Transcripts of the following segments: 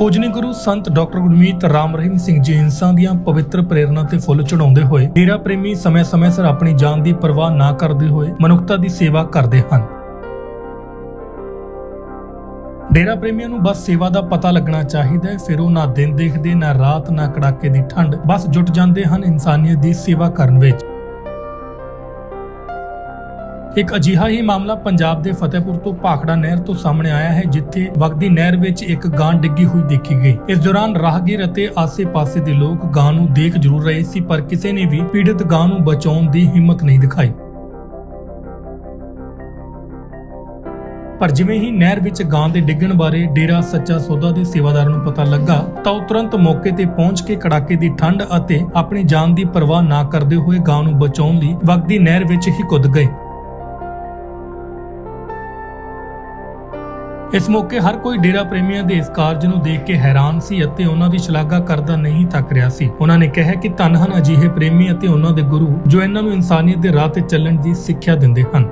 पूजनी गुरु संत डॉक्टर गुरमीत राम रहीम सिंह जी इंसां दियां पवित्र प्रेरणा ते फुੱਲ चढ़ाउंदे होए डेरा प्रेमी समय-समय सिर अपनी जान दी परवाह ना करदे होए मनुखता दी सेवा करदे हन। डेरा प्रेमियों नूं बस सेवा दा पता लगना चाहिदा है, फिर वो ना दिन देखदे ना रात ना कड़ाके दी ठंड, बस जुट जांदे हन इंसानियत दी सेवा करन विच। एक अजिहा ही मामला पंजाब दे फतेहपुर तो भाखड़ा नहर तो सामने आया है, जिथे वगदी नहर विच एक गां डिग्गी हुई देखी गई। इस दौरान राहगीर अते आसे-पासे दे लोग गां नूं देख जरूर रहे सी, पर किसी ने भी पीड़ित गां नूं बचाउण दी हिम्मत नहीं दिखाई। पर जिवें ही नहर विच गां दे डिग्गण बारे डेरा सच्चा सौदा दे सेवादार नूं पता लगा तां ਉਹ तुरंत मौके ते पहुंच के कड़ाके दी ठंड अते अपनी जान दी परवाह ना करदे होए गां नूं बचाउण लई वगदी नहर विच ही कुद गए। इस मौके हर कोई डेरा प्रेमियों के इस कारज नूं देख के हैरान सी अते उन्हां दी शलाघा करदा नहीं थक रहा सी। उन्हां ने कहा कि धन हन अजिहे प्रेमी अते उन्हां दे गुरु जो इन्हां नूं इंसानियत दे राह ते चलण दी सिੱਖਿਆ दिंदे हन।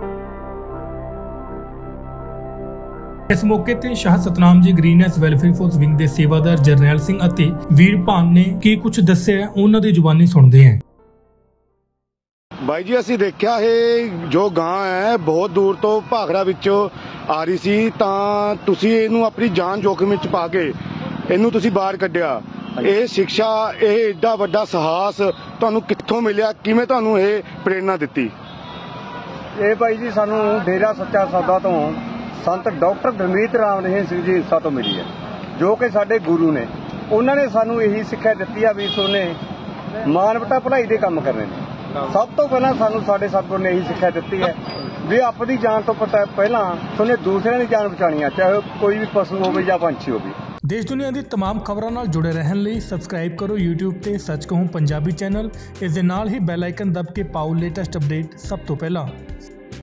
इस मौके ते Shah Satnam ji greenhouse welfare force wing दे सेवादार जरनैल सिंह अते वीर भान ने की कुछ दस्सिया, उन्हां दी जुबानी सुणदे हैं। भाई जी असीं देखिया है जो गां है बहुत दूर तो भाखड़ा विचों आ रही सी, तां तुसीं इहनूं अपनी जान जोखिम विच पा के इहनूं तुसीं बाहर कढिया। ਇਹ ਸਿੱਖਿਆ ਇਹ ਏਡਾ ਵੱਡਾ ਸਾਹਸ ਤੁਹਾਨੂੰ ਕਿੱਥੋਂ ਮਿਲਿਆ, ਕਿਵੇਂ ਤੁਹਾਨੂੰ ਇਹ ਪ੍ਰੇਰਣਾ ਦਿੱਤੀ? ਇਹ ਭਾਈ ਜੀ ਸਾਨੂੰ ਡੇਰਾ ਸੱਚਾ ਸੌਦਾ ਤੋਂ ਸੰਤ ਡਾਕਟਰ ਗੁਰਮੀਤ ਰਾਮ ਰਹੀਮ ਸਿੰਘ ਜੀ ਇੰਸਾ ਤੋਂ ਮਿਲੀ ਹੈ, ਜੋ ਕਿ ਸਾਡੇ ਗੁਰੂ ਨੇ। ਉਹਨਾਂ ਨੇ ਸਾਨੂੰ ਇਹੀ ਸਿੱਖਿਆ ਦਿੱਤੀ ਆ ਵੀ ਸੋਨੇ ਮਾਨਵਤਾ ਭਲਾਈ ਦੇ ਕੰਮ ਕਰਨੇ ਨੇ। ਸਭ ਤੋਂ ਪਹਿਲਾਂ ਸਾਨੂੰ ਸਾਡੇ ਸਤਿਗੁਰੂ ਨੇ ਇਹੀ ਸਿੱਖਿਆ ਦਿੱਤੀ ਹੈ ਵੀ ਆਪਣੀ ਜਾਨ ਤੋਂ ਪਹਿਲਾਂ ਸੋਨੇ ਦੂਸਰਿਆਂ ਦੀ ਜਾਨ ਬਚਾਉਣੀ ਆ, ਚਾਹੇ ਕੋਈ ਵੀ ਪਸ਼ੂ ਹੋਵੇ ਜਾਂ ਪੰਛੀ ਹੋਵੇ। देश दुनिया दी तमाम खबरों नाल जुड़े रहने लई सबसक्राइब करो YouTube ते सच कहूं पंजाबी चैनल। इस दे नाल ही बैल आइकन दब के पाओ लेटेस्ट अपडेट सब तो पहला।